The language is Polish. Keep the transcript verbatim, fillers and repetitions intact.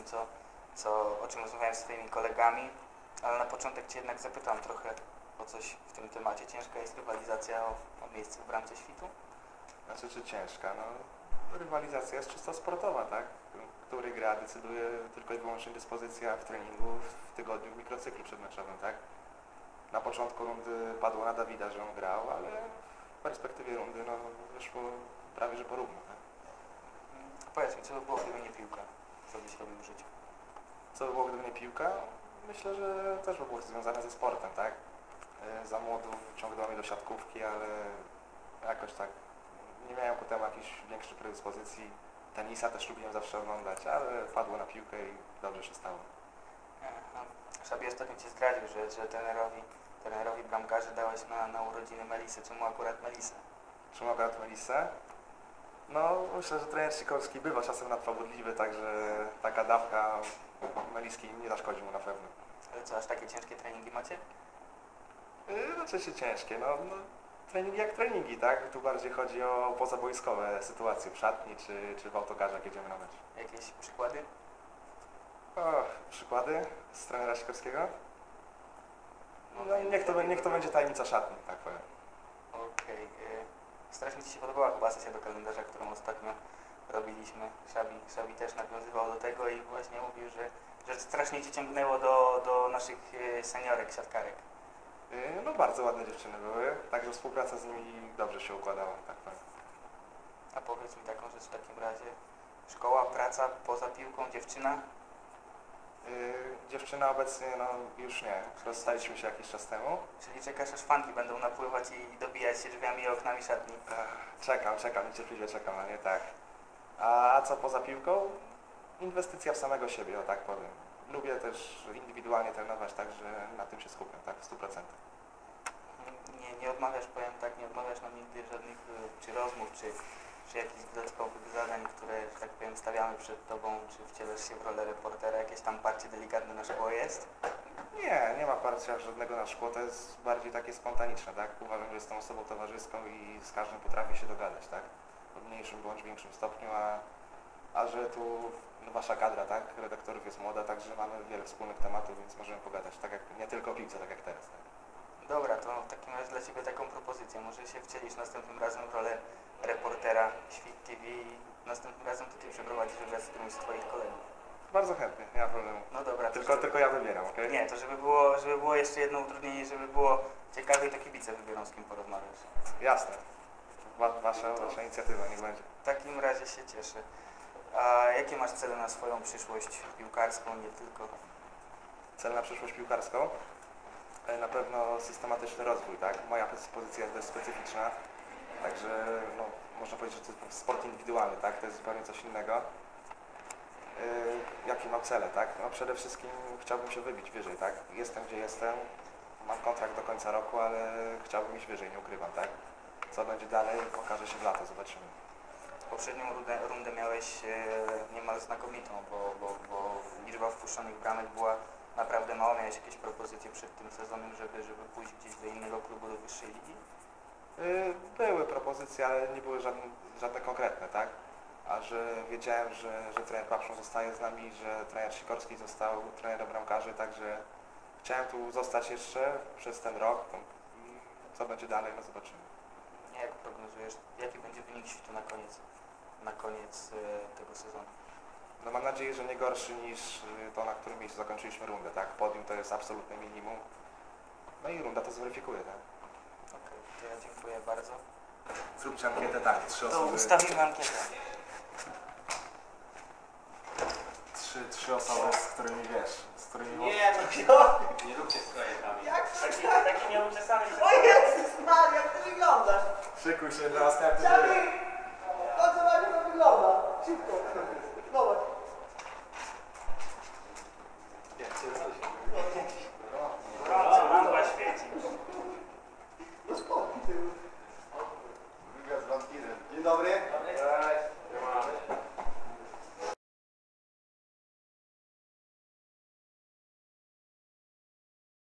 tym, co, co, o czym rozmawiałem z Twoimi kolegami, ale na początek Cię jednak zapytam trochę o coś w tym temacie. Ciężka jest rywalizacja o, o miejsce w bramce świtu? Znaczy, czy ciężka? No, rywalizacja jest czysto sportowa, tak? Który gra decyduje tylko i wyłącznie dyspozycja w treningu, w tygodniu, w mikrocyklu przedmeczowym, tak? Na początku rundy padło na Dawida, że on grał, ale w perspektywie rundy no, wyszło prawie że porówno, tak? Powiedz mi, co by było, gdyby nie piłka? Co byś robił w życiu? Co by było, gdyby nie piłka? Myślę, że też by było związane ze sportem, tak? Za młodu ciągnęło mnie do siatkówki, ale jakoś tak nie miałem ku temu jakiejś większej predyspozycji. Tenisa też lubiłem zawsze oglądać, ale padło na piłkę i dobrze się stało. Szabi ostatnio Cię zdradził, że, że trenerowi, trenerowi bramkarzy dałeś na, na urodziny Melisy. Czemu akurat Melisę? Czemu akurat Melisę? No, myślę, że trener Sikorski bywa czasem nadpobudliwy, także taka dawka Meliski nie zaszkodzi mu na pewno. Ale co, aż takie ciężkie treningi macie? Yy, no, oczywiście ciężkie, no, no treningi jak treningi, tak? Tu bardziej chodzi o pozaboiskowe sytuacje w szatni czy, czy w autokarze, jak jedziemy na mecz. Jakieś przykłady? O, przykłady z trenera Sikorskiego? No, niech to, niech to będzie tajemnica szatni, tak powiem. Okej. Okay. Strasznie Ci się podobała chyba sesja do kalendarza, którą ostatnio robiliśmy. Szabi, Szabi też nawiązywał do tego i właśnie mówił, że, że strasznie Cię ciągnęło do, do naszych seniorek, siatkarek. No bardzo ładne dziewczyny były, także współpraca z nimi dobrze się układała, tak powiem. A powiedz mi taką rzecz w takim razie. Szkoła, praca, poza piłką, dziewczyna? Yy, dziewczyna obecnie no już nie, rozstaliśmy się jakiś czas temu. Czyli czekasz, aż fanki będą napływać i dobijać się drzwiami i oknami szatni? Ech, czekam, czekam, niecierpliwie czekam, a nie tak. A, a co poza piłką? Inwestycja w samego siebie, o tak powiem. Lubię też indywidualnie trenować, także na tym się skupiam, tak, w stu procentach. Nie, nie odmawiasz, powiem tak, nie odmawiasz nam nigdy żadnych czy rozmów, czy, czy jakichś dodatkowych zadań, które, że tak powiem, stawiamy przed Tobą, czy wcielasz się w rolę reportera, jakieś tam parcie delikatne na szkło jest? Nie, nie ma parcia żadnego na szkło, to jest bardziej takie spontaniczne, tak? Uważam, że jestem osobą towarzyską i z każdym potrafię się dogadać, tak? W mniejszym bądź większym stopniu, a, a że tu no, wasza kadra, tak? Redaktorów jest młoda, także mamy wiele wspólnych tematów, więc możemy pogadać, tak jak nie tylko o piłce, tak jak teraz, tak? Dobra, to w takim razie dla Ciebie taką propozycję. Może się wcielisz następnym razem w rolę reportera Świt T V i następnym razem to Ty przeprowadzisz wywiad z którymś z Twoich kolegów. Bardzo chętnie, nie ma problemu. No dobra. Tylko, to, tylko ja wybieram, okej? Okay? Nie, to żeby było, żeby było jeszcze jedno utrudnienie, żeby było ciekawiej, to kibice wybiorą, z kim porozmawiasz. Jasne. Wa wasza, wasza inicjatywa, niech będzie. W takim razie się cieszę. A jakie masz cele na swoją przyszłość piłkarską, nie tylko? Cel na przyszłość piłkarską? Na pewno systematyczny rozwój, tak? Moja pozycja jest dość specyficzna, także no, można powiedzieć, że to jest sport indywidualny, tak? To jest zupełnie coś innego. Yy, jakie mam cele, tak? No przede wszystkim chciałbym się wybić wyżej, tak? Jestem gdzie jestem, mam kontrakt do końca roku, ale chciałbym iść wyżej, nie ukrywam, tak? Co będzie dalej, okaże się w lato, zobaczymy. Poprzednią rundę, rundę miałeś e, niemal znakomitą, bo, bo, bo liczba wpuszczonych bramek była naprawdę mała. Miałeś jakieś propozycje przed tym sezonem, żeby, żeby pójść gdzieś do innego klubu, do wyższej ligi? Yy, były propozycje, ale nie były żadne, żadne konkretne, tak? A że wiedziałem, że, że trener Papszun zostaje z nami, że trener Sikorski został trenerem bramkarzy, także chciałem tu zostać jeszcze przez ten rok. Co będzie dalej, no zobaczymy. Jak prognozujesz, jaki będzie wynik Świtu na koniec, na koniec e, tego sezonu? No mam nadzieję, że nie gorszy niż to, na którym miejscu zakończyliśmy rundę, tak? Podium to jest absolutne minimum. No i runda to zweryfikuje, tak? Okej, okay, to ja dziękuję bardzo. Zróbcie ankietę, tak, trzy to osoby. Ustawimy ankietę. Trzy, trzy osoby, z którymi wiesz, z którymi... Nie, no Nie róbcie z projektami. jak Taki, taki nieuczesany. O Jezus Maria, jak ty wyglądasz? Szykuj się na następny Szabi! To co ładnie to wygląda. Szybko.